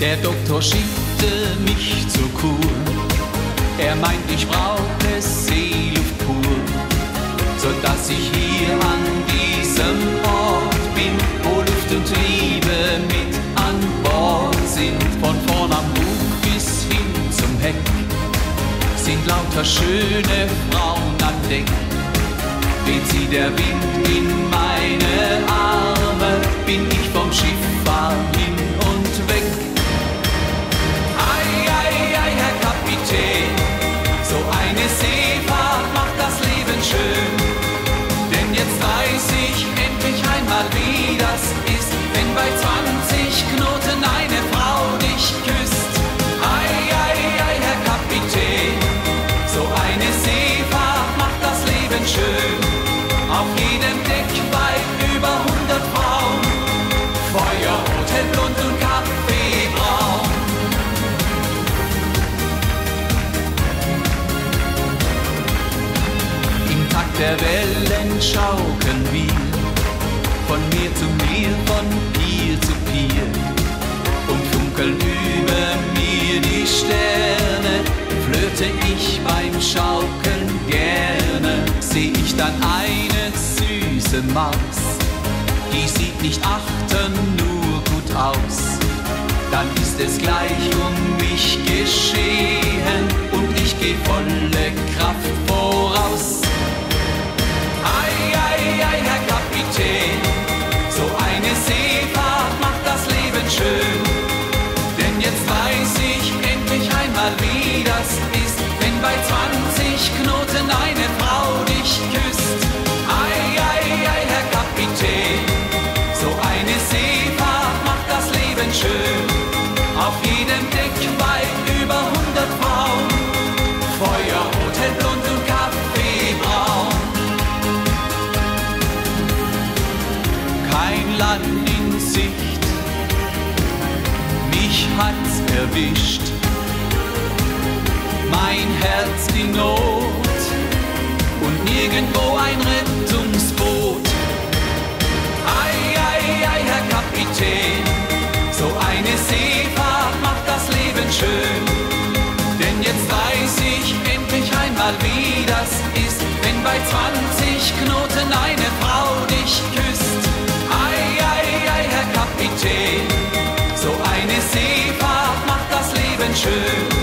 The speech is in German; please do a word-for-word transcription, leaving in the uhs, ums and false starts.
Der Doktor schickte mich zur Kur. Er meint, ich brauche Seeluft pur, sodass ich hier an diesem Ort bin, wo Luft und Liebe mit an Bord sind. Von vorn am Bug bis hin zum Heck sind lauter schöne Frauen an Deck. Weht sie der Wind in meine Arme, bin ich vom Schiff fahr hin und weg. Ei, ei, ei, Herr Kapitän, so eine Seefahrt macht das Leben schön. Denn jetzt weiß ich endlich einmal, wie das ist, wenn bei zwanzig Knoten eine Frau dich küsst. Ei, ei, ei, Herr Kapitän, so eine Seefahrt macht das Leben schön. Auf jedem Deck weit über hundert Frauen, Feuer, rot, hellblond und Kaffeebraun. Im Takt der Wellen schaukeln wir von Meer zu Meer, von Pier zu Pier, und funkeln über mir die Sterne. Flirte ich beim Schaukeln gerne, seh ich dann eine süße Maus, die sieht nicht achten, nur gut aus. Dann ist es gleich um mich geschehen und ich geh volle Kraft voraus. Ei, ei, ei, Herr Kapitän, so eine Seefahrt macht das Leben schön. Denn jetzt weiß ich endlich einmal, wie das ist, wenn bei zwanzig Knoten eine Frau dich küsst. Ei, ei, ei, Herr Kapitän, so eine Seefahrt macht das Leben schön. Auf jedem Deck weit über hundert Frauen, Feuer, rot, hellblond und Kaffeebraun. Kein Land in Sicht, mich hat's erwischt, mein Herz die Not und nirgendwo ein Rettungsboot. Ei, ei, ei, Herr Kapitän, so eine Seefahrt macht das Leben schön. Denn jetzt weiß ich endlich einmal, wie das ist, wenn bei zwanzig Knoten eine Frau dich küsst. Ei, ei, ei, Herr Kapitän, so eine Seefahrt macht das Leben schön.